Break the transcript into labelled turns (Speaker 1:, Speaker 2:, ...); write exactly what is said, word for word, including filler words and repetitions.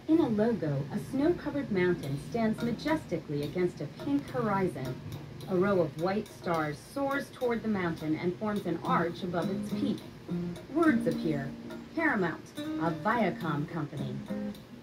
Speaker 1: In a logo, a snow-covered mountain stands majestically against a pink horizon. A row of white stars soars toward the mountain and forms an arch above its peak. Words appear. Paramount, a Viacom company.